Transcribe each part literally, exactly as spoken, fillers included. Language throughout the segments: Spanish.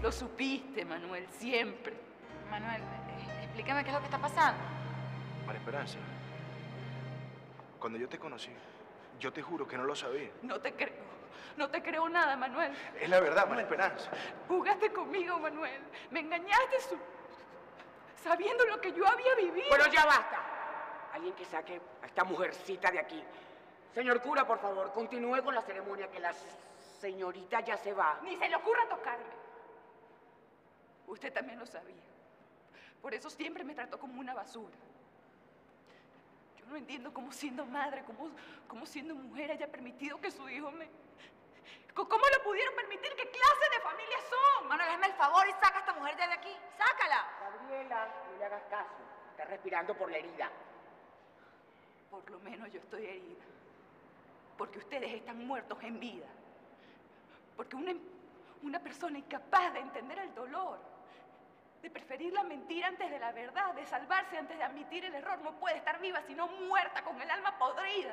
lo supiste, Manuel, siempre. Manuel, eh, explícame qué es lo que está pasando. María Esperanza, cuando yo te conocí, yo te juro que no lo sabía. No te creo. No te creo nada, Manuel. Es la verdad, María Esperanza. Jugaste conmigo, Manuel. Me engañaste su... sabiendo lo que yo había vivido. Bueno, ya basta. Alguien que saque a esta mujercita de aquí. Señor cura, por favor, continúe con la ceremonia, que la señorita ya se va. Ni se le ocurra tocarme. Usted también lo sabía. Por eso siempre me trató como una basura. Yo no entiendo cómo siendo madre, cómo, cómo siendo mujer haya permitido que su hijo me... ¿Cómo lo pudieron permitir? ¿Qué clase de familia son? Manuel, hazme el favor y saca a esta mujer de aquí. ¡Sácala! Gabriela, no le hagas caso. Está respirando por la herida. Por lo menos yo estoy herida. Porque ustedes están muertos en vida. Porque una, una persona incapaz de entender el dolor, de preferir la mentira antes de la verdad, de salvarse antes de admitir el error, no puede estar viva sino muerta con el alma podrida.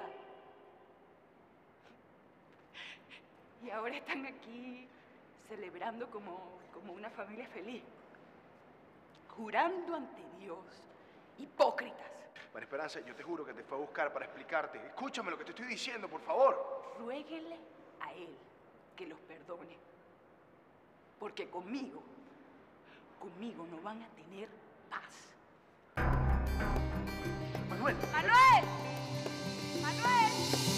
Y ahora están aquí celebrando como, como una familia feliz, jurando ante Dios, hipócritas. María Esperanza, yo te juro que te fue a buscar para explicarte. Escúchame lo que te estoy diciendo, por favor. Ruéguele a él que los perdone, porque conmigo, conmigo no van a tener paz. Manuel. ¡Manuel! ¡Manuel!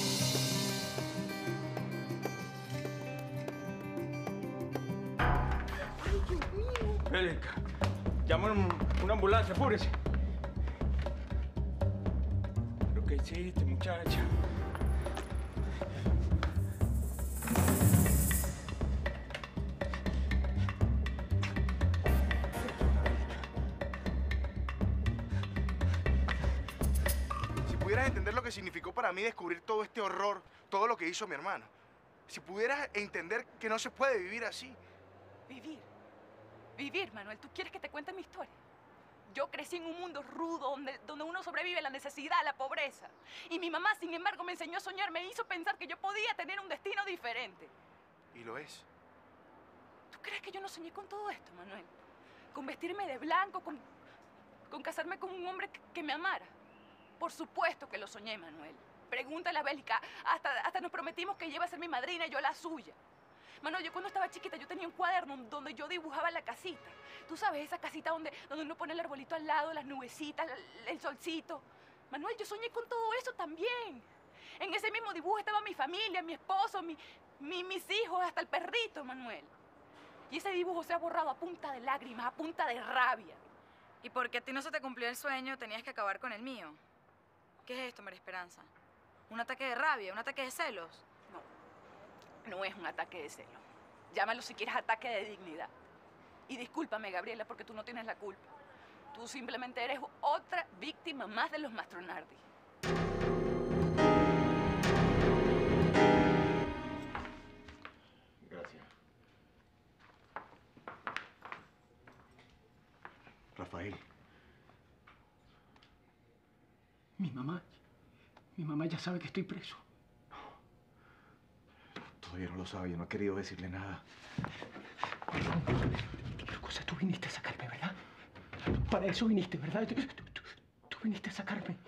Angélica, llamen una ambulancia, apúrese. ¿Pero qué hiciste, muchacha? Si pudieras entender lo que significó para mí descubrir todo este horror, todo lo que hizo mi hermano. Si pudieras entender que no se puede vivir así. Vivir. Vivir, Manuel. ¿Tú quieres que te cuente mi historia? Yo crecí en un mundo rudo donde, donde uno sobrevive a la necesidad, a la pobreza. Y mi mamá, sin embargo, me enseñó a soñar, me hizo pensar que yo podía tener un destino diferente. Y lo es. ¿Tú crees que yo no soñé con todo esto, Manuel? Con vestirme de blanco, con, con casarme con un hombre que, que me amara. Por supuesto que lo soñé, Manuel. Pregúntale a Bélica. Hasta, hasta nos prometimos que ella iba a ser mi madrina y yo la suya. Manuel, yo cuando estaba chiquita yo tenía un cuaderno donde yo dibujaba la casita. Tú sabes, esa casita donde, donde uno pone el arbolito al lado, las nubecitas, la, el solcito. Manuel, yo soñé con todo eso también. En ese mismo dibujo estaba mi familia, mi esposo, mi, mi, mis hijos, hasta el perrito, Manuel. Y ese dibujo se ha borrado a punta de lágrimas, a punta de rabia. ¿Y porque a ti no se te cumplió el sueño, tenías que acabar con el mío? ¿Qué es esto, María Esperanza? ¿Un ataque de rabia? ¿Un ataque de celos? No, no es un ataque de celo. Llámalo si quieres ataque de dignidad. Y discúlpame, Gabriela, porque tú no tienes la culpa. Tú simplemente eres otra víctima más de los Mastronardi. Gracias. Rafael. Mi mamá, mi mamá ya sabe que estoy preso. Todavía no lo sabe, yo no he querido decirle nada. Pero cosa, tú viniste a sacarme, ¿verdad? Para eso viniste, ¿verdad? Tú, tú, tú, tú viniste a sacarme.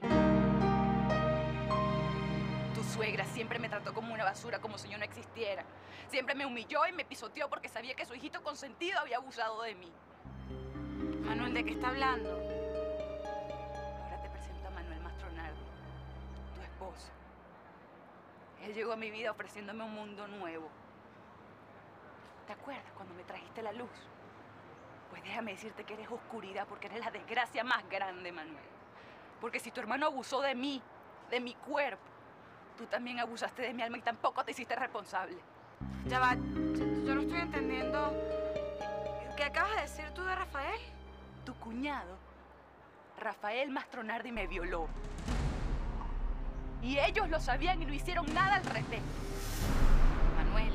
Tu suegra siempre me trató como una basura, como si yo no existiera. Siempre me humilló y me pisoteó porque sabía que su hijito consentido había abusado de mí. Manuel, ¿de qué está hablando? Ahora te presento a Manuel Mastronardi, tu esposo. Él llegó a mi vida ofreciéndome un mundo nuevo. ¿Te acuerdas cuando me trajiste la luz? Pues déjame decirte que eres oscuridad porque eres la desgracia más grande, Manuel. Porque si tu hermano abusó de mí, de mi cuerpo, tú también abusaste de mi alma y tampoco te hiciste responsable. Ya va, yo no estoy entendiendo. ¿Qué acabas de decir tú de Rafael? Tu cuñado, Rafael Mastronardi, me violó. Y ellos lo sabían y no hicieron nada al respecto. Manuel.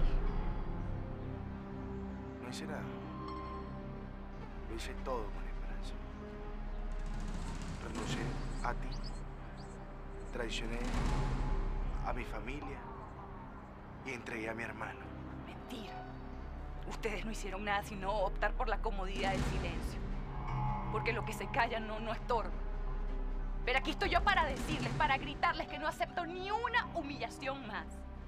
No hice nada. Lo hice todo, María Esperanza. Renuncié a ti. Traicioné a mi familia y entregué a mi hermano. Mentira. Ustedes no hicieron nada sino optar por la comodidad del silencio. Porque lo que se calla no, no estorba. Pero aquí estoy yo para decirles, para gritarles que no acepto ni una humillación más.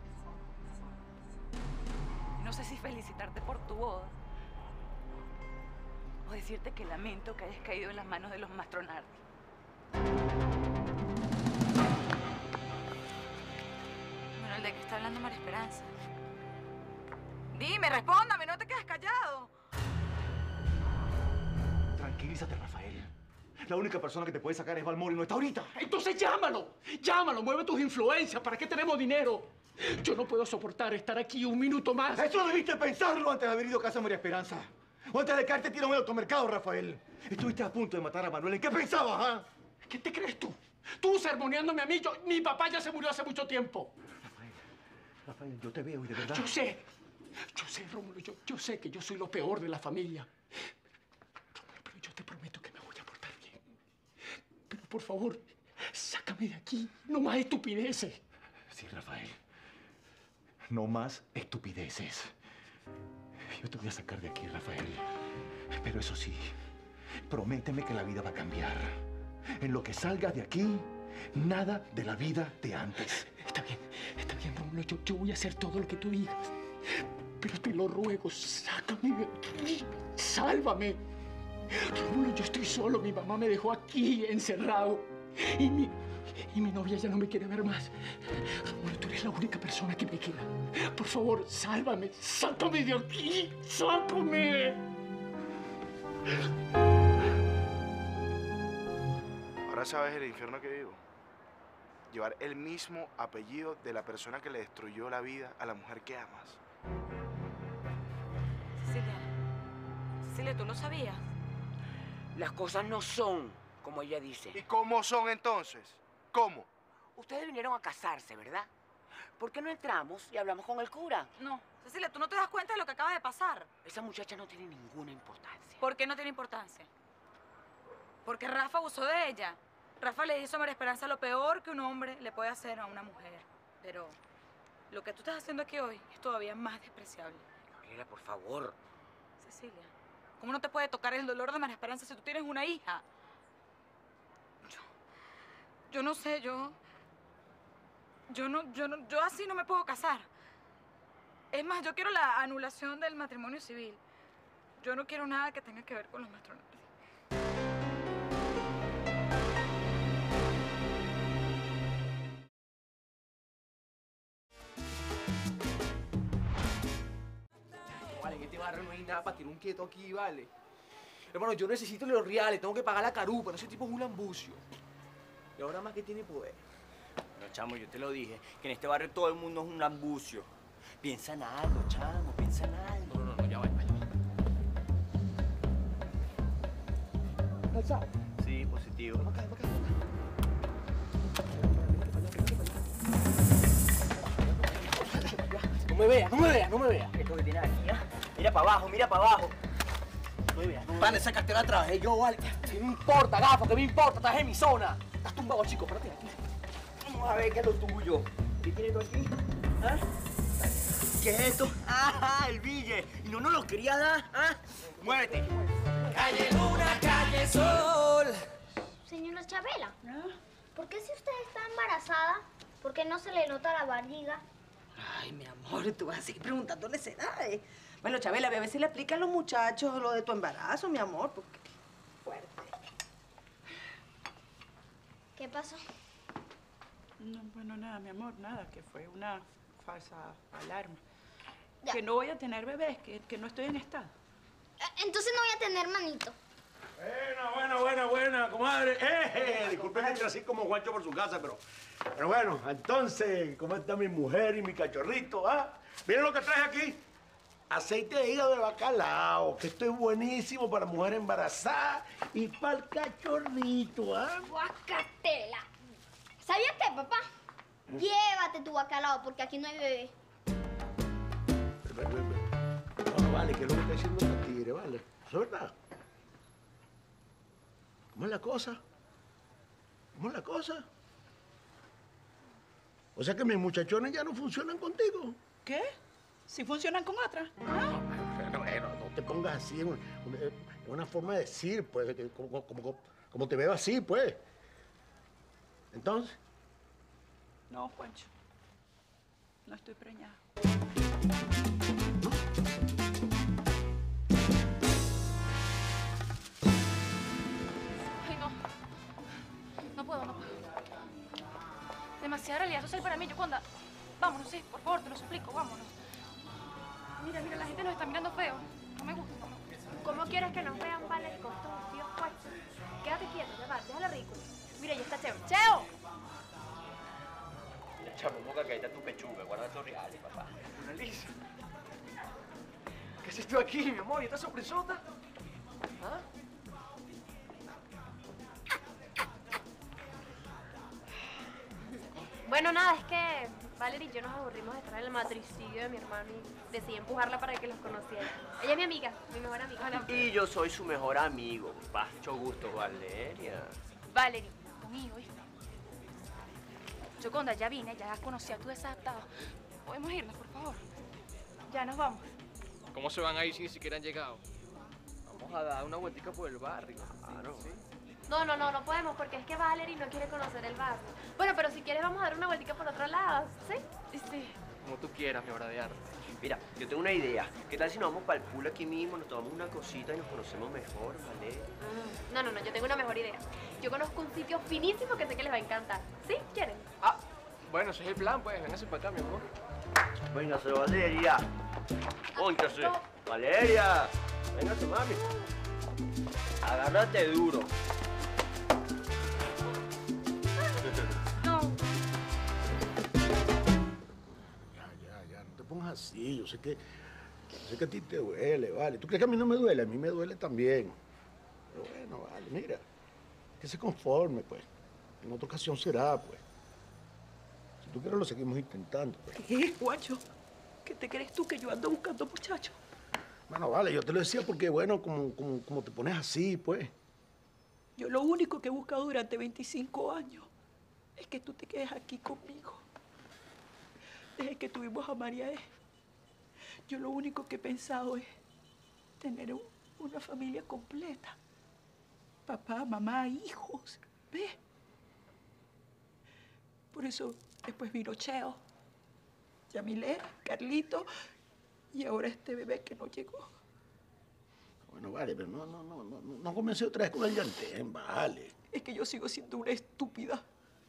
No sé si felicitarte por tu boda o decirte que lamento que hayas caído en las manos de los Mastronardi. Bueno, ¿el de qué está hablando María Esperanza? Dime, respóndame, no te quedes callado. Tranquilízate, Rafael. La única persona que te puede sacar es Balmori y no está ahorita. Entonces llámalo. Llámalo, mueve tus influencias. ¿Para qué tenemos dinero? Yo no puedo soportar estar aquí un minuto más. Eso debiste pensarlo antes de haber ido a casa de María Esperanza. O antes de caerte tirado en el automercado, Rafael. Estuviste a punto de matar a Manuel. ¿En qué pensabas, ah? ¿Qué te crees tú? Tú sermoneándome a mí. Yo, mi papá ya se murió hace mucho tiempo. Rafael, Rafael, yo te veo y de verdad... Yo sé. Yo sé, Rómulo. Yo, yo sé que yo soy lo peor de la familia. Rómulo, pero yo te prometo que me voy a portar bien. Pero por favor, sácame de aquí. No más estupideces. Sí, Rafael. No más estupideces. Yo te voy a sacar de aquí, Rafael. Pero eso sí, prométeme que la vida va a cambiar. En lo que salgas de aquí, nada de la vida de antes. Está bien, está bien, Rómulo. Yo, yo voy a hacer todo lo que tú digas. Pero te lo ruego, sácame de aquí. Sálvame. Rómulo, yo estoy solo. Mi mamá me dejó aquí, encerrado. Y mi, y mi novia ya no me quiere ver más. Rómulo, tú eres la única persona que me queda. Por favor, sálvame. Sácame de aquí. Sácame. Ahora sabes el infierno que vivo. Llevar el mismo apellido de la persona que le destruyó la vida a la mujer que amas. Cecilia, Cecilia, ¿tú lo sabías? Las cosas no son como ella dice. ¿Y cómo son entonces? ¿Cómo? Ustedes vinieron a casarse, ¿verdad? ¿Por qué no entramos y hablamos con el cura? No. Cecilia, ¿tú no te das cuenta de lo que acaba de pasar? Esa muchacha no tiene ninguna importancia. ¿Por qué no tiene importancia? Porque Rafa abusó de ella. Rafa le hizo a María Esperanza lo peor que un hombre le puede hacer a una mujer. Pero lo que tú estás haciendo aquí hoy es todavía más despreciable. Gabriela, por favor. Cecilia, ¿cómo no te puede tocar el dolor de María Esperanza si tú tienes una hija? Yo, yo no sé, yo... Yo no, yo no, yo así no me puedo casar. Es más, yo quiero la anulación del matrimonio civil. Yo no quiero nada que tenga que ver con los Mastronardi. Vale, en este barrio no hay nada para tirar un quieto aquí, vale. Hermano, yo necesito los reales, tengo que pagar la carupa, ese tipo es un lambucio. Y ahora más que tiene poder. No, chamo, yo te lo dije, que en este barrio todo el mundo es un lambucio. Piensa en algo, chamo, piensa en algo. No, no, no, ya va, ya va. ¿Calzado? Sí, positivo. Acá, acá, acá. No me veas, no me veas, no me veas. Esto que tienes aquí, ¿ah? Mira para abajo, mira para abajo. No me veas, no me Pana, veas. esa cartera la trabajé yo, vale. ¿Qué me importa, gafo? ¿Qué me importa? Estás en mi zona. Estás tumbado, chico, espérate aquí. Vamos a ver qué es lo tuyo. ¿Qué tienes tú aquí? ¿Ah? ¿Qué es esto? ¡Ah, el bille! ¿Y no nos lo quería dar? ¿Ah? ¡Muévete! Calle Luna, calle Sol. Señora Chabela, ¿por qué si usted está embarazada, por qué no se le nota la barriga? Ay, mi amor, tú vas a seguir preguntándole esa edad, ¿eh? Bueno, Chabela, a ver si le explican a los muchachos lo de tu embarazo, mi amor, porque... Fuerte. ¿Qué pasó? No, bueno, nada, mi amor, nada, que fue una falsa alarma. Ya. Que no voy a tener bebés, que, que no estoy en estado. Eh, Entonces no voy a tener manito. Buena, buena, buena, buena, comadre. Eh, disculpe que entre así como guacho por su casa, pero... Pero bueno, entonces, ¿cómo está mi mujer y mi cachorrito, ah? Miren lo que traje aquí. Aceite de hígado de bacalao, que esto es buenísimo para mujer embarazada y para el cachorrito, ¿ah? Guacatela. ¿Sabías qué, papá? Llévate tu bacalao, porque aquí no hay bebé. No, vale, que es lo que está diciendo la tigre, vale. ¿Eso es verdad? ¿Cómo es la cosa? ¿Cómo es la cosa? O sea que mis muchachones ya no funcionan contigo. ¿Qué? ¿Si funcionan con otras? ¿Ah? te pongas así, es una, una, una forma de decir, pues, que, como, como, como te veo así, pues. Entonces. No, Juancho. No estoy preñada. Ay, no. No puedo, no puedo. Demasiada realidad social para mí, Yoconda. Vámonos, sí, por favor, te lo suplico, vámonos. Mira, mira, la gente nos está mirando feo. No me gusta, no me gusta. ¿Cómo quieres que nos vean, Valerie, con estos vestidos puestos? Quédate quieto, ya va, déjala ridículo. Mira, ya está Cheo. ¡Cheo! Chamo, moca, que ahí está tu pechuga. Guarda tus reales, papá. Una Lisa. ¿Qué haces tú aquí, mi amor? ¿Y esta sorpresota? ¿Ah? Bueno, nada, es que Valerie y yo nos aburrimos de estar en el matricidio de mi hermano y decidí empujarla para que los conociera. Ella es mi amiga, mi mejor amiga. Y yo soy su mejor amigo, papá. Mucho gusto, Valeria. Valerie, conmigo, ¿viste? Yoconda, ya vine, ya conocí a tu desadaptado. ¿Podemos irnos, por favor? Ya nos vamos. ¿Cómo se van a ir si ni siquiera han llegado? Vamos a dar una vueltica por el barrio. Claro. ¿Sí? No, no, no, no podemos porque es que Valerie no quiere conocer el barrio. Bueno, pero si quieres vamos a dar una vueltica por otro lado, ¿sí? Sí. Como tú quieras, mi obra de arte. Mira, yo tengo una idea. ¿Qué tal si nos vamos para el pool aquí mismo, nos tomamos una cosita y nos conocemos mejor, ¿vale? Mm, no, no, no, yo tengo una mejor idea. Yo conozco un sitio finísimo que sé que les va a encantar. ¿Sí? ¿Quieren? Ah, bueno, ese es el plan, pues. Véngase para acá, mi amor. Véngase, Valeria. Póntase. Valeria. Véngase, mami. Agárrate duro. No. Ya, ya, ya, no te pongas así. Yo sé que, yo sé que a ti te duele, vale. ¿Tú crees que a mí no me duele? A mí me duele también. Pero bueno, vale, mira. Que se conforme, pues. En otra ocasión será, pues. Si tú quieres lo seguimos intentando, pues. ¿Qué, Juancho? ¿Qué te crees tú que yo ando buscando muchachos? Bueno, vale, yo te lo decía porque, bueno, como, como, como te pones así, pues. Yo lo único que he buscado durante veinticinco años es que tú te quedes aquí conmigo. Desde que tuvimos a María E., yo lo único que he pensado es tener un- una familia completa. Papá, mamá, hijos, ¿ves? Por eso después vino Cheo, Yamilé, Carlito y ahora este bebé que no llegó. Bueno, vale, pero no, no, no, no, no comencé otra vez con el llantén, vale. Es que yo sigo siendo una estúpida.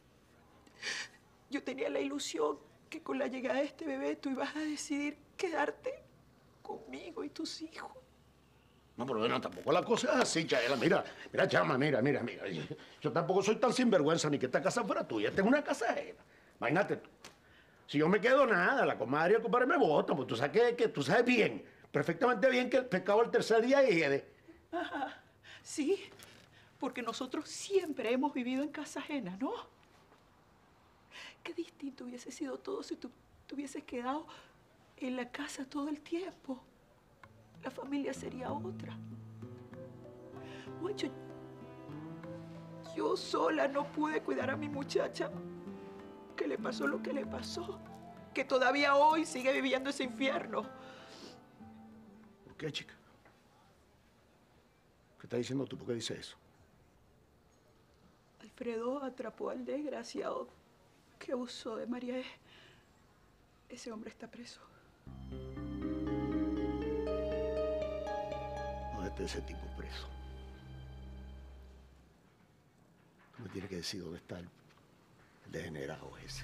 Yo tenía la ilusión que con la llegada de este bebé tú ibas a decidir quedarte conmigo y tus hijos. No, pero bueno, tampoco la cosa es así, Chaela. Mira, mira, chama, mira, mira, mira. Yo, yo tampoco soy tan sinvergüenza ni que esta casa fuera tuya. Esta es una casa ajena. Imagínate tú. Si yo me quedo nada, la comadre y el compadre me votan, pues tú sabes que, que tú sabes bien, perfectamente bien que el pescado el tercer día hiede. Ajá, sí, porque nosotros siempre hemos vivido en casa ajena, ¿no? Qué distinto hubiese sido todo si tú te hubieses quedado en la casa todo el tiempo. La familia sería otra. Juancho, yo sola no pude cuidar a mi muchacha, que le pasó lo que le pasó, que todavía hoy sigue viviendo ese infierno. ¿Por qué, chica? ¿Qué estás diciendo tú? ¿Por qué dices eso? Alfredo atrapó al desgraciado que abusó de María E. Ese hombre está preso. ¿Dónde está ese tipo preso? Tú me tienes que decir dónde está el degenerado ese.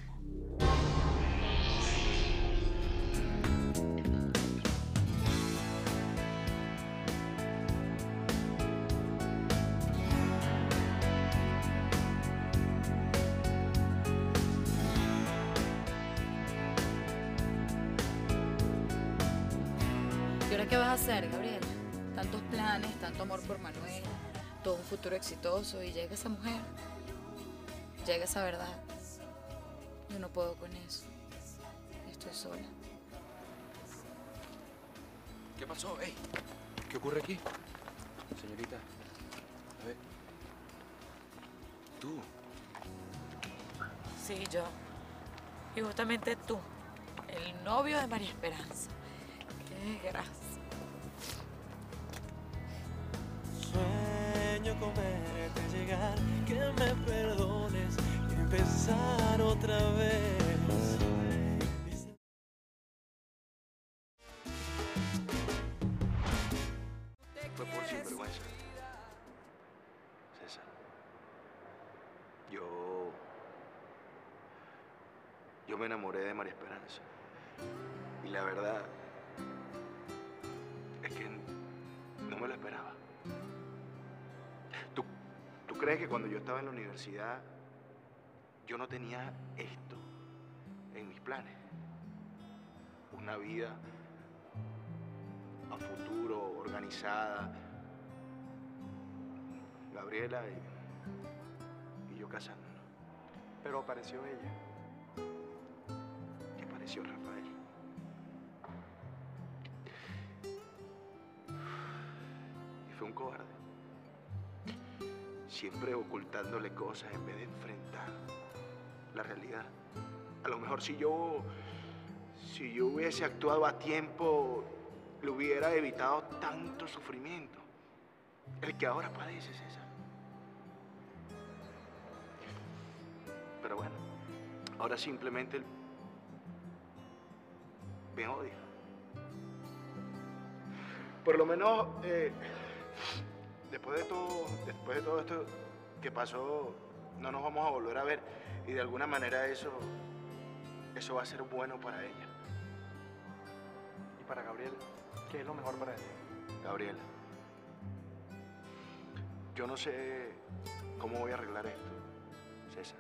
¿Y ahora qué vas a hacer, Gabriel? Tantos planes, tanto amor por Manuel, todo un futuro exitoso y llega esa mujer, llega esa verdad. Yo no puedo con eso. Estoy sola. ¿Qué pasó? Ey, ¿qué ocurre aquí? Señorita, a ver. ¿Tú? Sí, yo. Y justamente tú, el novio de María Esperanza. Qué desgracia. rogar que me perdones y empezar otra vez. Fue por sinvergüenza. César. Yo... Yo me enamoré de María Esperanza. Y la verdad es que no me lo esperaba. ¿Tú, ¿Tú crees que cuando yo estaba en la universidad yo no tenía esto en mis planes? Una vida a futuro, organizada. Gabriela y, y yo casándonos. Pero apareció ella. Y apareció Rafael. Y fue un cobarde. Siempre ocultándole cosas en vez de enfrentar la realidad. A lo mejor si yo, si yo hubiese actuado a tiempo, le hubiera evitado tanto sufrimiento. El que ahora padece, César. Pero bueno, ahora simplemente él me odia. Por lo menos, eh, después de todo, después de todo esto que pasó, no nos vamos a volver a ver. Y de alguna manera eso, eso va a ser bueno para ella. ¿Y para Gabriela? ¿Qué es lo mejor para ella? Gabriela, yo no sé cómo voy a arreglar esto, César.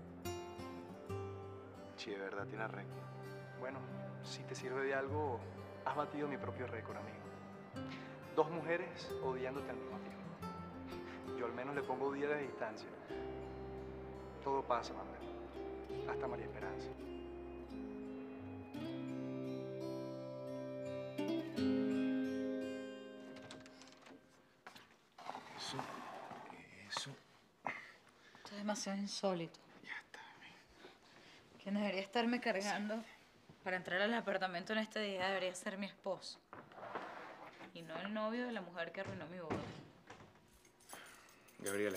Si de verdad tiene arreglo. Bueno, si te sirve de algo, has batido mi propio récord, amigo. Dos mujeres odiándote al mismo tiempo. Yo al menos le pongo días de distancia. Todo pasa, Manuel. Hasta María Esperanza. Eso, eso. Esto es demasiado insólito. Ya está. Quien debería estarme cargando para entrar al apartamento en este día debería ser mi esposo. Y no el novio de la mujer que arruinó mi boda. Gabriela,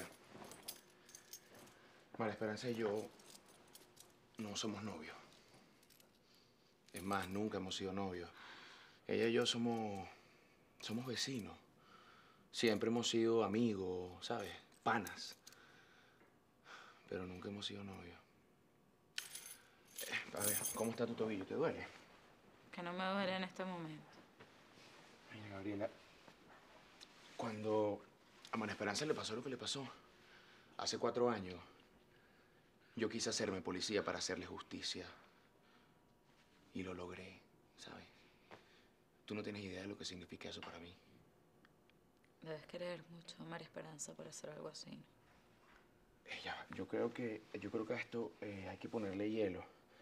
María Esperanza y yo no somos novios. Es más, nunca hemos sido novios. Ella y yo somos, somos vecinos. Siempre hemos sido amigos, ¿sabes? Panas. Pero nunca hemos sido novios. Eh, a ver, ¿cómo está tu tobillo? ¿Te duele? Que no me duele en este momento. Mira, Gabriela, cuando a María Esperanza le pasó lo que le pasó, hace cuatro años, yo quise hacerme policía para hacerle justicia. Y lo logré, ¿sabes? Tú no tienes idea de lo que significa eso para mí. Debes querer mucho a María Esperanza para hacer algo así, ¿no? Ella, yo creo que, yo creo que a esto eh, hay que ponerle hielo.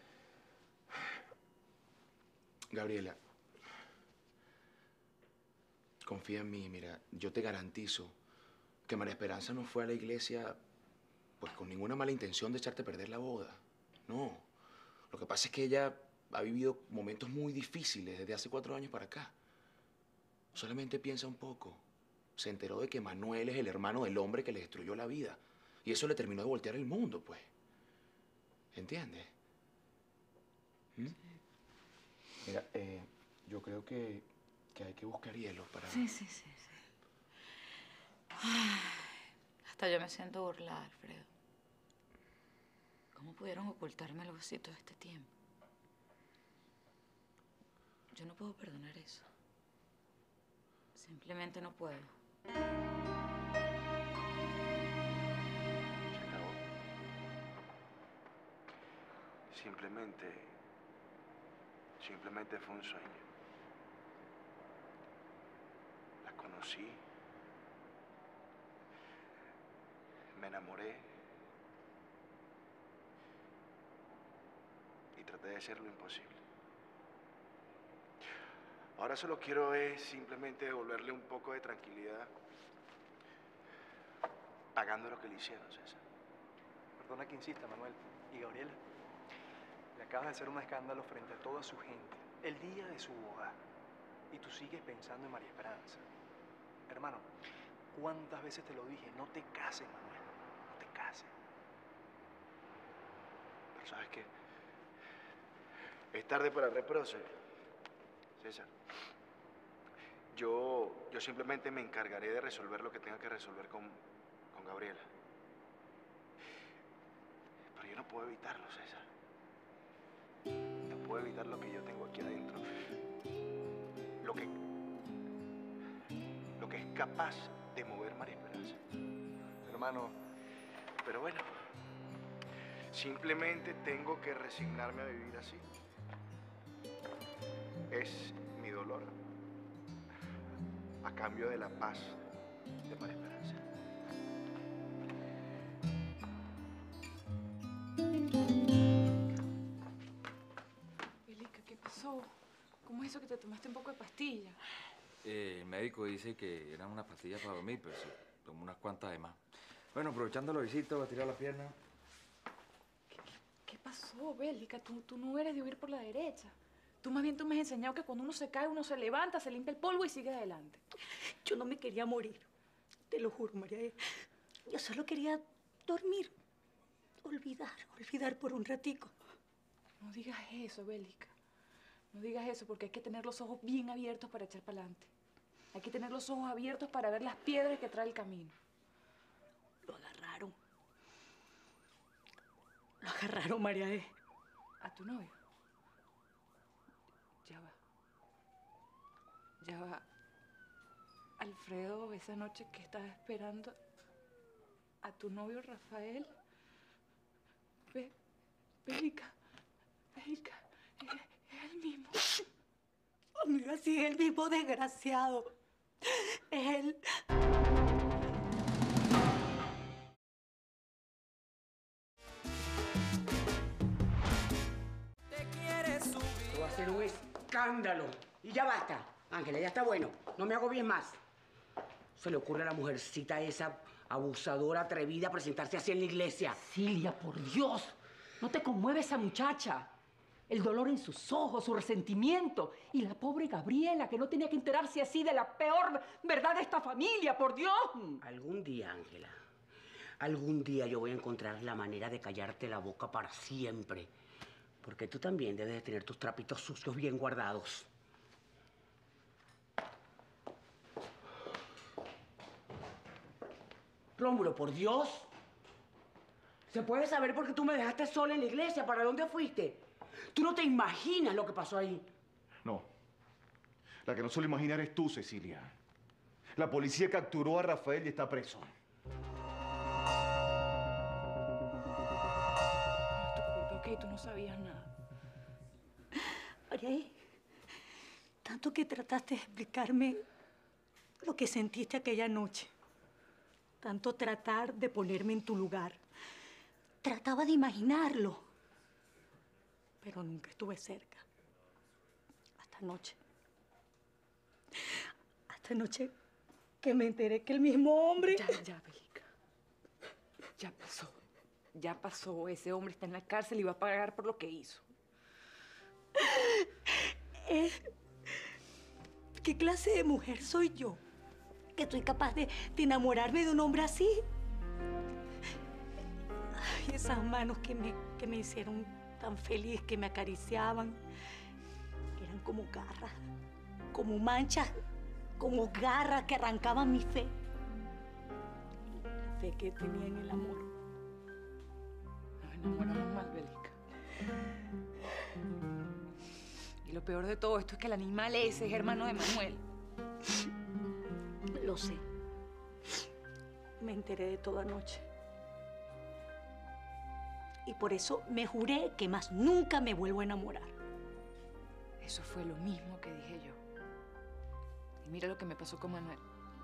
Gabriela, confía en mí, mira, yo te garantizo que María Esperanza no fue a la iglesia pues con ninguna mala intención de echarte a perder la boda. No. Lo que pasa es que ella ha vivido momentos muy difíciles desde hace cuatro años para acá. Solamente piensa un poco. Se enteró de que Manuel es el hermano del hombre que le destruyó la vida. Y eso le terminó de voltear el mundo, pues. ¿Entiendes? ¿Mm? Mira, eh, yo creo que, que hay que buscar hielo para... Sí, sí, sí, sí. Ay, hasta yo me siento burlada, Alfredo. ¿Cómo pudieron ocultarme algo así todo este tiempo? Yo no puedo perdonar eso. Simplemente no puedo. Se acabó. Simplemente... Simplemente fue un sueño. La conocí. Me enamoré. Y traté de hacer lo imposible. Ahora solo quiero es simplemente devolverle un poco de tranquilidad, pagando lo que le hicieron, César. Perdona que insista, Manuel. ¿Y Gabriela? Le acabas de hacer un escándalo frente a toda su gente, el día de su boda. Y tú sigues pensando en María Esperanza. Hermano, ¿cuántas veces te lo dije? No te cases, Manuel. ¿sabes qué? Es tarde para reproche, César. Yo, yo simplemente me encargaré de resolver lo que tenga que resolver con, con Gabriela. Pero yo no puedo evitarlo, César. No puedo evitar lo que yo tengo aquí adentro. Lo que... Lo que es capaz de mover María Esperanza. Hermano. Pero bueno, simplemente tengo que resignarme a vivir así. Es mi dolor a cambio de la paz de María Esperanza. Belica, ¿qué pasó? ¿Cómo es eso que te tomaste un poco de pastilla? Eh, el médico dice que eran unas pastillas para dormir, pero sí, tomó unas cuantas de más. Bueno, aprovechando los visitos, voy a tirar la pierna. ¿Qué, qué, qué pasó, Bélica? Tú, tú no eres de huir por la derecha. Tú más bien tú me has enseñado que cuando uno se cae, uno se levanta, se limpia el polvo y sigue adelante. Yo no me quería morir. Te lo juro, María. Yo solo quería dormir. Olvidar, olvidar por un ratico. No digas eso, Bélica. No digas eso porque hay que tener los ojos bien abiertos para echar para adelante. Hay que tener los ojos abiertos para ver las piedras que trae el camino. Lo agarraron. Lo agarraron, María E. ¿A tu novio? Ya va. Ya va. Alfredo, esa noche que estaba esperando a tu novio Rafael. Ve, Bélica, Bélica, es, es el mismo. Amiga, sí, es el mismo desgraciado. Es él. Esto va a ser un escándalo. Y ya basta. Ángela, ya está bueno. No me agobies más. Se le ocurre a la mujercita esa abusadora, atrevida, a presentarse así en la iglesia. Cilia, por Dios. ¿No te conmueve esa muchacha? El dolor en sus ojos, su resentimiento. Y la pobre Gabriela, que no tenía que enterarse así de la peor verdad de esta familia, por Dios. Algún día, Ángela, algún día yo voy a encontrar la manera de callarte la boca para siempre. Porque tú también debes de tener tus trapitos sucios bien guardados. Rómulo, por Dios. ¿Se puede saber por qué tú me dejaste sola en la iglesia? ¿Para dónde fuiste? Tú no te imaginas lo que pasó ahí. No. La que no suele imaginar es tú, Cecilia. La policía capturó a Rafael y está preso. No es tu culpa, ok, tú no sabías nada. María, tanto que trataste de explicarme lo que sentiste aquella noche. Tanto tratar de ponerme en tu lugar. Trataba de imaginarlo. Pero nunca estuve cerca. Hasta anoche. Hasta anoche que me enteré que el mismo hombre... Ya, ya, Bélica. Ya pasó. Ya pasó. Ese hombre está en la cárcel y va a pagar por lo que hizo. Eh, ¿Qué clase de mujer soy yo? Que soy capaz de, de enamorarme de un hombre así. Ay, esas manos que me, que me hicieron tan feliz, que me acariciaban. Eran como garras, como manchas, como garras que arrancaban mi fe. La fe que tenía en el amor. Nos enamoramos mal, Bélica. Y lo peor de todo esto es que el animal ese es hermano de Manuel. Lo sé. Me enteré de todo anoche. Y por eso me juré que más nunca me vuelvo a enamorar. Eso fue lo mismo que dije yo. Y mira lo que me pasó con Manuel.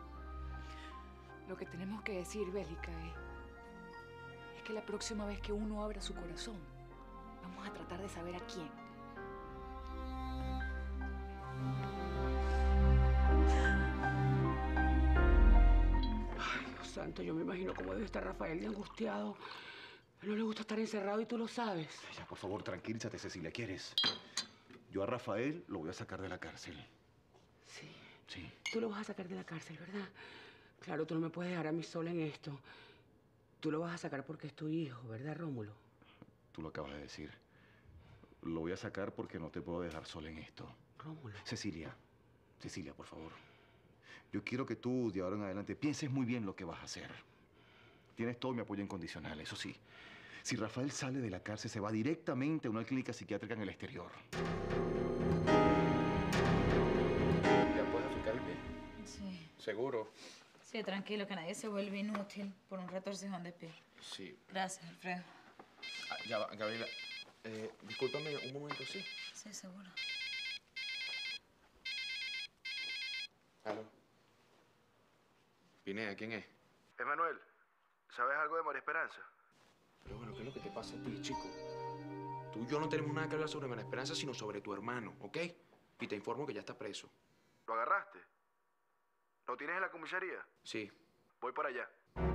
Lo que tenemos que decir, Bélica, es, es que la próxima vez que uno abra su corazón, vamos a tratar de saber a quién. Ay, Dios santo, yo me imagino cómo debe estar Rafael de angustiado. No le gusta estar encerrado y tú lo sabes. Ya, por favor, tranquilízate, Cecilia. ¿Quieres? Yo a Rafael lo voy a sacar de la cárcel. Sí. Sí. Tú lo vas a sacar de la cárcel, ¿verdad? Claro, tú no me puedes dejar a mí sola en esto. Tú lo vas a sacar porque es tu hijo, ¿verdad, Rómulo? Tú lo acabas de decir. Lo voy a sacar porque no te puedo dejar sola en esto. Rómulo. Cecilia, Cecilia, por favor. Yo quiero que tú, de ahora en adelante, pienses muy bien lo que vas a hacer. Tienes todo mi apoyo incondicional, eso sí. Si Rafael sale de la cárcel, se va directamente a una clínica psiquiátrica en el exterior. ¿Ya puedes aplicar el pie? Sí. ¿Seguro? Sí, tranquilo, que nadie se vuelve inútil por un retorcijón de pie. Sí. Gracias, Alfredo. Ah, ya va, Gabriela. Eh, discúlpame un momento, ¿sí? Sí, seguro. Aló. Pineda, ¿quién es? Emanuel, ¿sabes algo de María Esperanza? Pero bueno, ¿qué es lo que te pasa a ti, chico? Tú y yo no tenemos nada que hablar sobre María Esperanza, sino sobre tu hermano, ¿ok? Y te informo que ya está preso. ¿Lo agarraste? ¿Lo tienes en la comisaría? Sí. Voy para allá.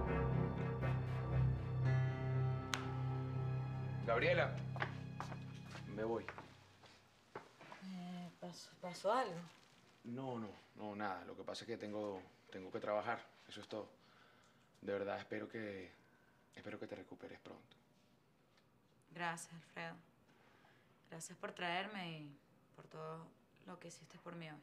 Gabriela. Me voy. Eh, ¿pasó, ¿Pasó algo? No, no, no, nada. Lo que pasa es que tengo, tengo que trabajar. Eso es todo. De verdad, espero que, espero que te recuperes pronto. Gracias, Alfredo. Gracias por traerme y por todo lo que hiciste por mí hoy.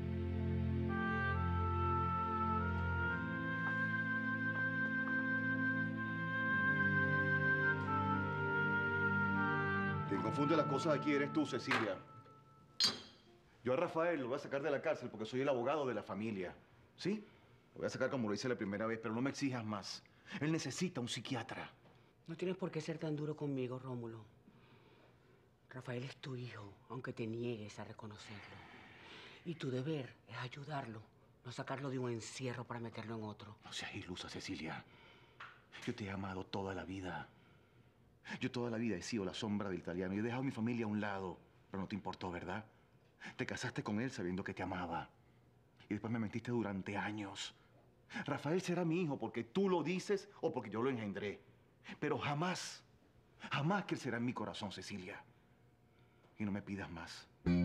Quien confunde las cosas aquí eres tú, Cecilia. Yo a Rafael lo voy a sacar de la cárcel porque soy el abogado de la familia. ¿Sí? Lo voy a sacar como lo hice la primera vez, pero no me exijas más. Él necesita un psiquiatra. No tienes por qué ser tan duro conmigo, Rómulo. Rafael es tu hijo, aunque te niegues a reconocerlo. Y tu deber es ayudarlo, no sacarlo de un encierro para meterlo en otro. No seas ilusa, Cecilia. Yo te he amado toda la vida. Yo toda la vida he sido la sombra del italiano y he dejado a mi familia a un lado. Pero no te importó, ¿verdad? Te casaste con él sabiendo que te amaba. Y después me mentiste durante años. Rafael será mi hijo porque tú lo dices o porque yo lo engendré. Pero jamás, jamás que él será en mi corazón, Cecilia. Y no me pidas más.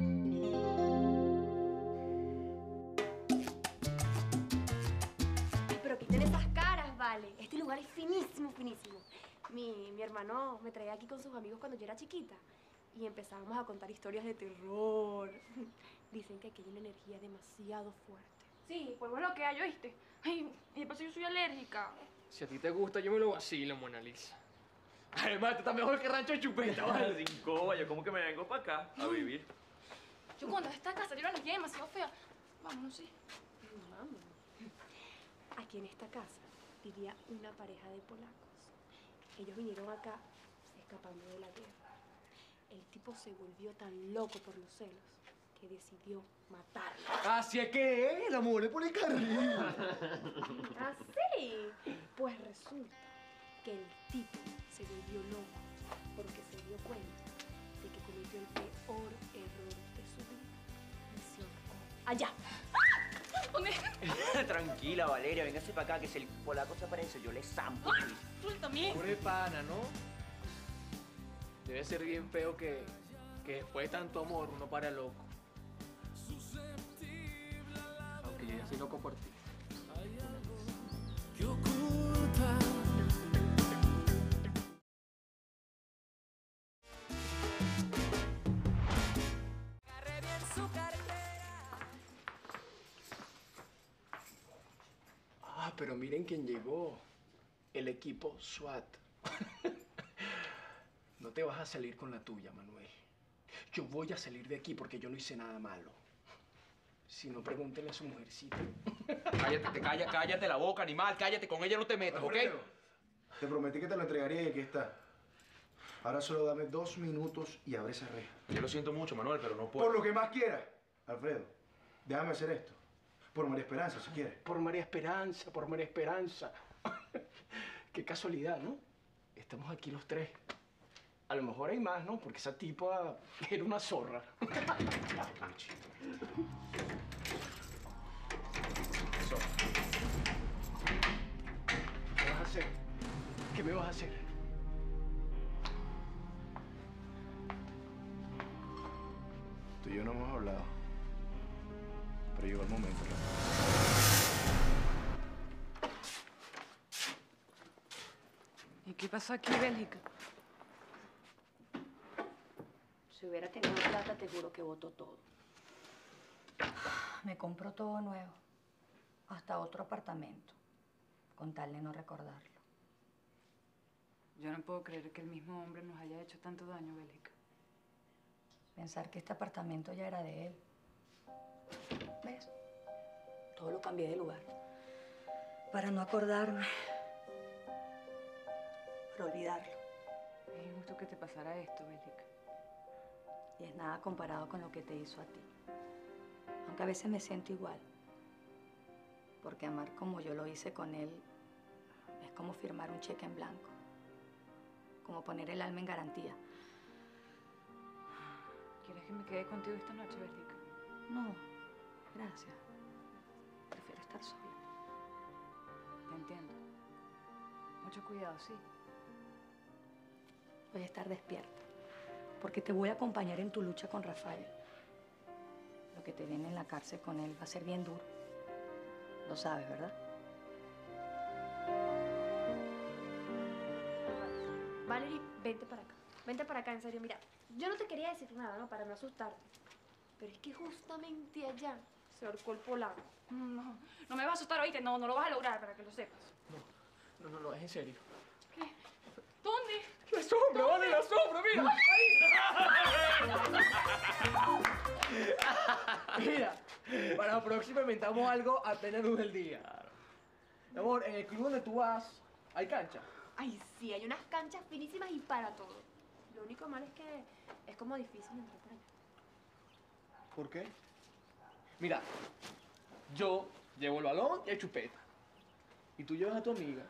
Pero quiten esas caras, vale. Este lugar es finísimo, finísimo. Mi, mi hermano me traía aquí con sus amigos cuando yo era chiquita. Y empezábamos a contar historias de terror. Dicen que aquí hay una energía demasiado fuerte. Sí, pues bueno, que hay, ¿oíste? Ay, y de paso yo soy alérgica. Si a ti te gusta, yo me lo vacilo, Mona Lisa. Además, esto está mejor que Rancho de Chupeta, ¿vale? Cinco, yo como que me vengo para acá a vivir. Yo cuando esta casa, yo la energía demasiado fea. Vámonos, sí. Vamos. Aquí en esta casa vivía una pareja de polacos. Ellos vinieron acá escapando de la guerra. El tipo se volvió tan loco por los celos que decidió matarlo. Así es que el amor es por el carril. ¿Ah, sí? Pues resulta que el tipo se volvió loco porque se dio cuenta de que cometió el peor error de su vida y se ahorcó. ¡Allá! ¿Dónde? Tranquila, Valeria, véngase para acá, que si el polaco se aparece, yo le zampo. Suéltame. Pobre pana, ¿no? Debe ser bien feo que, que después de tanto amor uno para loco. Aunque yo ya soy loco por ti. ¿Qué oculta? Ah, pero miren quién llegó. El equipo SWAT. No te vas a salir con la tuya, Manuel. Yo voy a salir de aquí porque yo no hice nada malo. Si no, pregúntenle a su mujercita. Cállate, te calla, cállate la boca, animal. Cállate, con ella no te metas, ¿ok? Alfredo, te prometí que te lo entregaría y aquí está. Ahora solo dame dos minutos y abre esa reja. Yo lo siento mucho, Manuel, pero no puedo. Por lo que más quieras. Alfredo, déjame hacer esto. Por María Esperanza, si quieres. Por María Esperanza, por María Esperanza. Qué casualidad, ¿no? Estamos aquí los tres. A lo mejor hay más, ¿no? Porque esa tipa era una zorra. ¿Qué vas a hacer? ¿Qué me vas a hacer? Tú y yo no hemos hablado. Pero llegó el momento. ¿Y qué pasó aquí, Bélgica? Si hubiera tenido plata, te juro que botó todo. Me compró todo nuevo. Hasta otro apartamento. Con tal de no recordarlo. Yo no puedo creer que el mismo hombre nos haya hecho tanto daño, Bélica. Pensar que este apartamento ya era de él. ¿Ves? Todo lo cambié de lugar. Para no acordarme. Para olvidarlo. Es injusto que te pasara esto, Bélica. Y es nada comparado con lo que te hizo a ti. Aunque a veces me siento igual. Porque amar como yo lo hice con él es como firmar un cheque en blanco. Como poner el alma en garantía. ¿Quieres que me quede contigo esta noche, Bélica? No, gracias. Prefiero estar sola. Te entiendo. Mucho cuidado, sí. Voy a estar despierta. Porque te voy a acompañar en tu lucha con Rafael. Lo que te viene en la cárcel con él va a ser bien duro. Lo sabes, ¿verdad? Valerie, vente para acá. Vente para acá, en serio. Mira, yo no te quería decir nada, ¿no? Para no asustarte. Pero es que justamente allá se ahorcó el polaco. No, no, no me vas a asustar, oíste. No, no lo vas a lograr, para que lo sepas. No, no, no, es en serio. ¿Qué? ¿Dónde? La sombra, vale, la sombra, mira. Mira, para la próxima inventamos algo apenas luz del día. Mi amor, en el club donde tú vas, ¿hay cancha? Ay, sí, hay unas canchas finísimas y para todo. Lo único malo es que es como difícil entrar por allá. ¿Por qué? Mira, yo llevo el balón y el chupeta. Y tú llevas a tu amiga.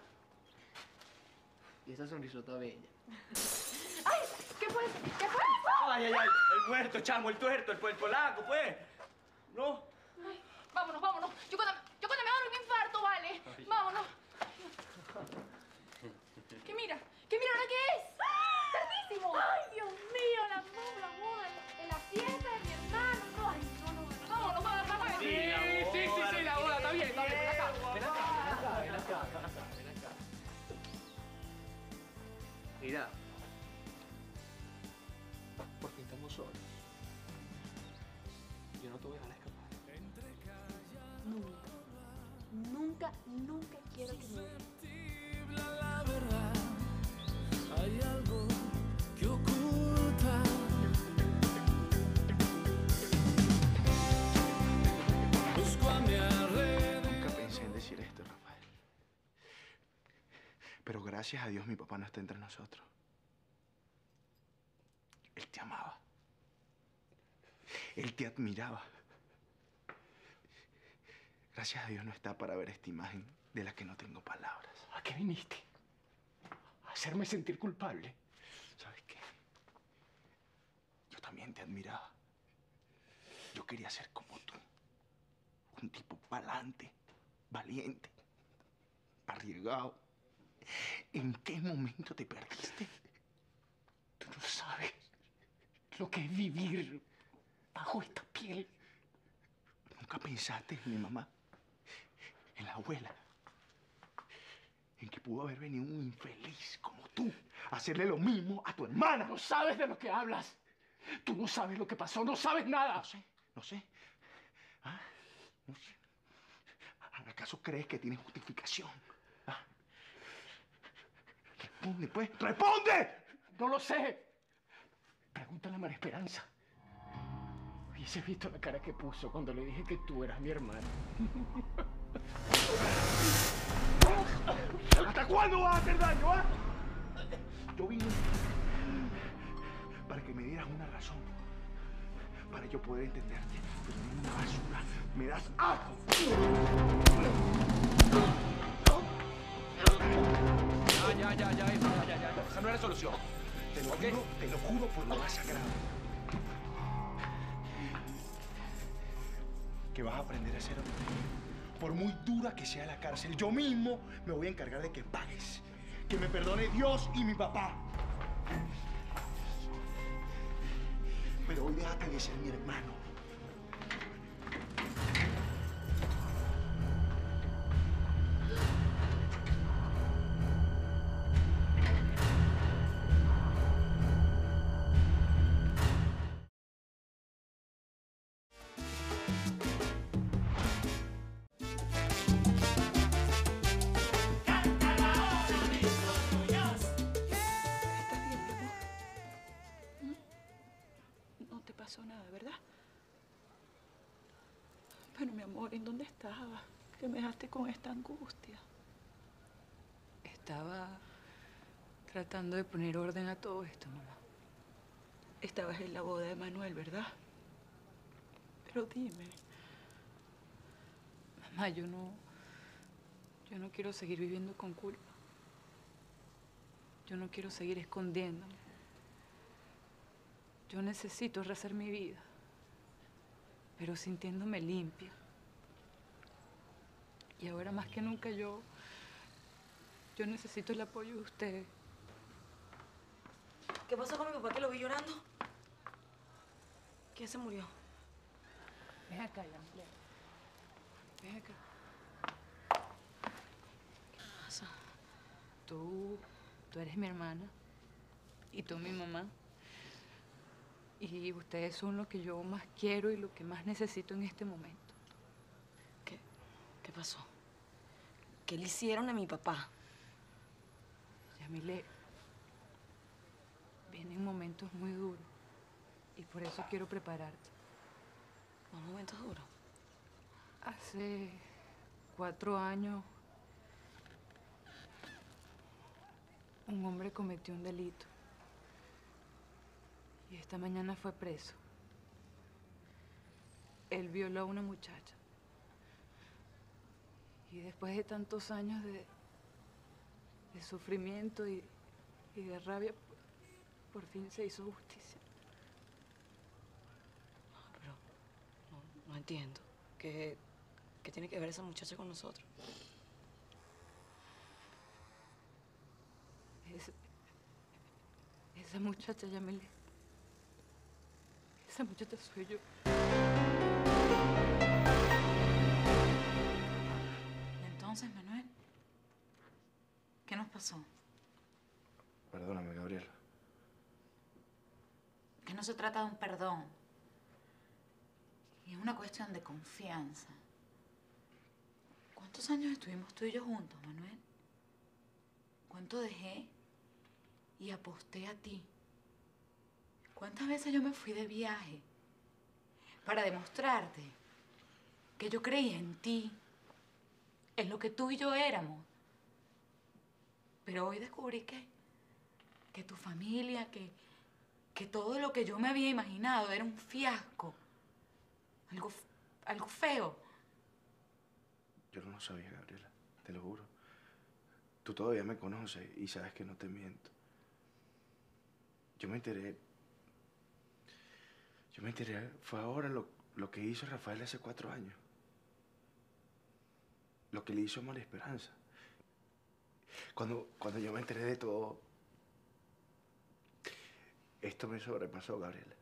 Y esa sonrisota bella. ¡Ay! ¿Qué fue? ¿Qué fue? Ay, ay, ay. El muerto, chamo, el tuerto, el, el polaco, pues. No. Ay, vámonos, vámonos. Yo cuando, yo cuando me va a dar un infarto, vale. Ay. Vámonos. ¿Qué mira? ¿Qué mira ahora qué es? ¡Tardísimo! ¡Ay, Dios mío! La boda, la boda, de la fiesta de mi hermano. No, ay, no, no, no. Vámonos, vámonos, vámonos. Sí, sí, sí, sí, la boda, está bien, está bien. Ven acá, ven acá, ven acá, ven acá, ven acá, ven acá. Mira, por fin estamos solos. Yo no te voy a dejar escapar. Nunca, nunca, nunca quiero que me dejes. La verdad, hay algo que oculta. Busco a mi alrededor. Nunca pensé en decir esto, Rafael. Pero gracias a Dios mi papá no está entre nosotros. Él te amaba. Él te admiraba. Gracias a Dios no está para ver esta imagen de la que no tengo palabras. ¿A qué viniste? ¿A hacerme sentir culpable? ¿Sabes qué? Yo también te admiraba. Yo quería ser como tú. Un tipo pa'lante, valiente, arriesgado. ¿En qué momento te perdiste? Tú no sabes lo que es vivir bajo esta piel. ¿Nunca pensaste en mi mamá? En la abuela. En que pudo haber venido un infeliz como tú a hacerle lo mismo a tu hermana. No sabes de lo que hablas. Tú no sabes lo que pasó, no sabes nada. No sé, no sé. ¿Ah? No sé. ¿Acaso crees que tiene justificación? ¿Ah? Responde, pues. ¡Responde! No lo sé. Pregúntale a María Esperanza. Hubieses visto la cara que puso cuando le dije que tú eras mi hermano. ¿Hasta cuándo vas a hacer daño, ah? Yo vine para que me dieras una razón. Para yo poder entenderte. Pero no una basura. Me das asco. Ya, ya, ya, ya, ya, ya, ya. Esa no era solución. Te lo juro, te lo juro por lo más sagrado. Que vas a aprender a ser hombre. Por muy dura que sea la cárcel, yo mismo me voy a encargar de que pagues. Que me perdone Dios y mi papá. Pero hoy déjate de ser mi hermano. amor, ¿en dónde estabas? Que me dejaste con esta angustia. Estaba tratando de poner orden a todo esto, mamá. Estabas en la boda de Manuel, ¿verdad? Pero dime. Mamá, yo no... Yo no quiero seguir viviendo con culpa. Yo no quiero seguir escondiéndome. Yo necesito rehacer mi vida, pero sintiéndome limpia. Y ahora más que nunca yo... Yo necesito el apoyo de ustedes. ¿Qué pasó con mi papá que lo vi llorando? ¿Quién se murió? Ven acá, Yamile. Ven acá. ¿Qué pasa? Tú... Tú eres mi hermana. Y tú mi mamá. Y ustedes son lo que yo más quiero y lo que más necesito en este momento. ¿Qué, qué pasó? ¿Qué le hicieron a mi papá? Yamile, vienen momentos muy duros. Y por eso quiero prepararte. ¿Un momento duro? Hace cuatro años, un hombre cometió un delito. Y esta mañana fue preso. Él violó a una muchacha. Y después de tantos años de, de sufrimiento y, y de rabia, por, por fin se hizo justicia. Pero no, no entiendo. ¿Qué, ¿Qué tiene que ver esa muchacha con nosotros? Es, esa muchacha, Yamile. Esa muchacha soy yo. ¿Y entonces, Manuel? ¿Qué nos pasó? Perdóname, Gabriela. Que no se trata de un perdón. Y es una cuestión de confianza. ¿Cuántos años estuvimos tú y yo juntos, Manuel? ¿Cuánto dejé y aposté a ti? ¿Cuántas veces yo me fui de viaje para demostrarte que yo creía en ti, en lo que tú y yo éramos? Pero hoy descubrí que, que tu familia, que, que todo lo que yo me había imaginado era un fiasco, algo, algo feo. Yo no lo sabía, Gabriela, te lo juro. Tú todavía me conoces y sabes que no te miento. Yo me enteré... Yo me enteré, fue ahora lo, lo que hizo Rafael hace cuatro años. Lo que le hizo a María Esperanza. Cuando, cuando yo me enteré de todo, esto me sobrepasó, Gabriela.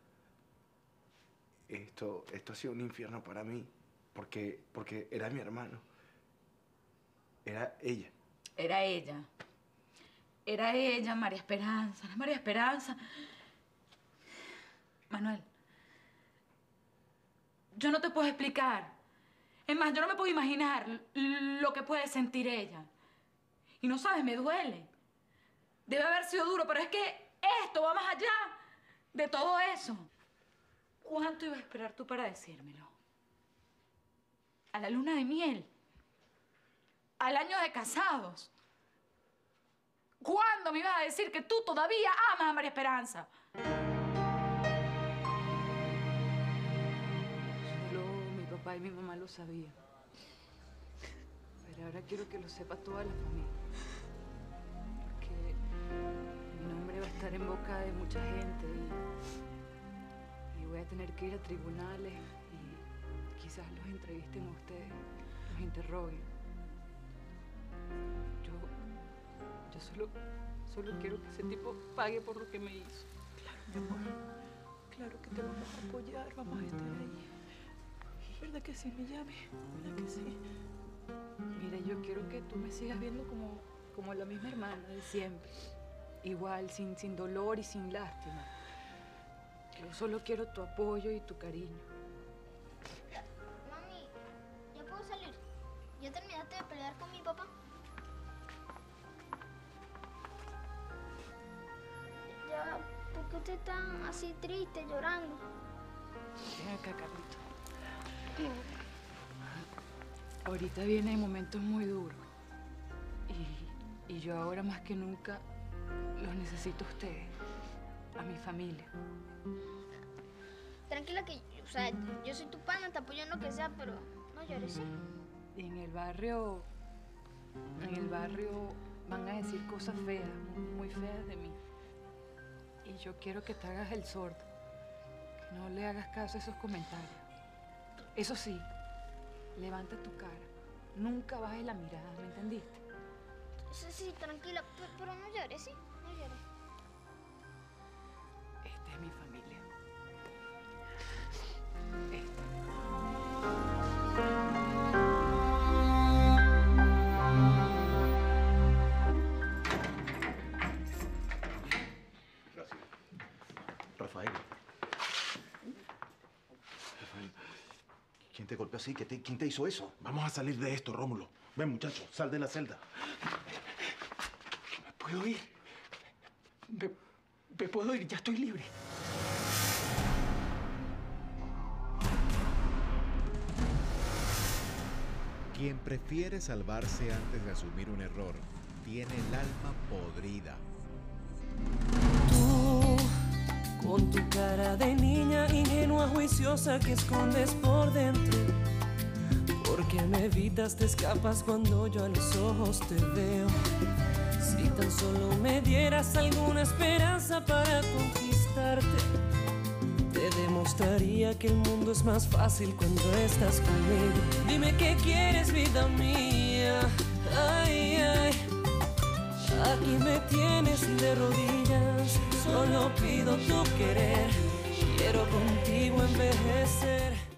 Esto, esto ha sido un infierno para mí, porque, porque era mi hermano. Era ella. Era ella. Era ella, María Esperanza. María Esperanza. Manuel, yo no te puedo explicar. Es más, yo no me puedo imaginar lo que puede sentir ella. Y no sabes, me duele. Debe haber sido duro, pero es que esto va más allá de todo eso. ¿Cuánto ibas a esperar tú para decírmelo? A la luna de miel. Al año de casados. ¿Cuándo me ibas a decir que tú todavía amas a María Esperanza? Solo mi papá y mi mamá lo sabían. Pero ahora quiero que lo sepa toda la familia. Porque mi nombre va a estar en boca de mucha gente y, y voy a tener que ir a tribunales y quizás los entrevisten a ustedes, los interroguen. Yo, yo solo, solo quiero que ese tipo pague por lo que me hizo. Claro, mi amor. Claro que te vamos a apoyar, vamos a estar ahí. ¿Verdad que sí, Miyami? ¿Verdad que sí? Mira, yo quiero que tú me sigas viendo como, como la misma hermana de siempre. Igual, sin, sin dolor y sin lástima. Yo solo quiero tu apoyo y tu cariño. Mami, ¿ya puedo salir? ¿Ya terminaste de pelear con mi papá? Ya, ¿por qué usted está así triste, llorando? Ven acá, Carlito. ahorita vienen momentos muy duros. Y, y yo ahora más que nunca los necesito a ustedes, a mi familia. Tranquila que, o sea, yo soy tu pana, te apoyo en lo que sea, pero no llores, ¿sí? Y en el barrio, en el barrio van a decir cosas feas, muy feas de mí. Y yo quiero que te hagas el sordo, que no le hagas caso a esos comentarios. Eso sí, levanta tu cara, nunca bajes la mirada, ¿me entendiste? Sí, sí, tranquila, pero, pero no llores, ¿sí? No llores. Esta es mi familia. Gracias. Rafael. Rafael, ¿quién te golpeó así? ¿Qué te- ¿Quién te hizo eso? Vamos a salir de esto, Rómulo. Ven, muchacho, sal de la celda. ¿Me puedo ir? ¿Me, me puedo ir? Ya estoy libre. Quien prefiere salvarse antes de asumir un error, tiene el alma podrida. Tú, con tu cara de niña ingenua, juiciosa que escondes por dentro. Porque me evitas, te escapas cuando yo a los ojos te veo. Si tan solo me dieras alguna esperanza para conquistarte, te demostraría que el mundo es más fácil cuando estás conmigo. Dime qué quieres, vida mía. Ay, ay. Aquí me tienes de rodillas. Solo pido tu querer. Quiero contigo envejecer.